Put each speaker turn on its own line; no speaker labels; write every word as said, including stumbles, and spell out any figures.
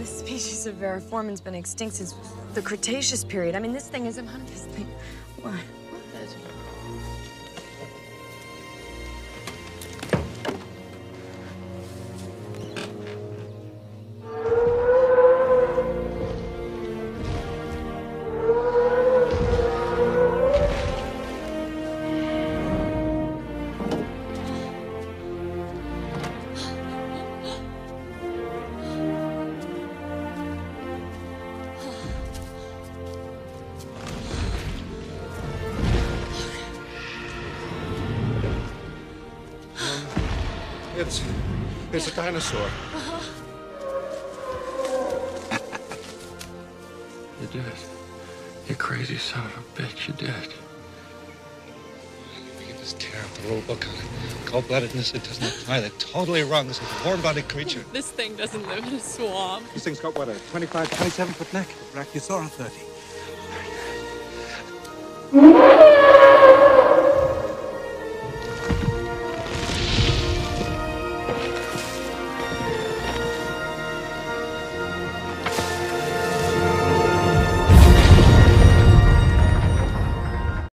This species of variformin's been extinct since the Cretaceous period. I mean, this thing is a this thing. What? What?
It's, it's a dinosaur.
Uh-huh.
You did it. You crazy son of a bitch, you did it.
You just tear up the rule book on it. Cold-bloodedness, it doesn't apply. They're totally wrong. This is a warm-blooded creature.
This thing doesn't live in a swamp.
This thing's got, what, a twenty-five, twenty-seven foot neck?
Brachiosaurus thirty.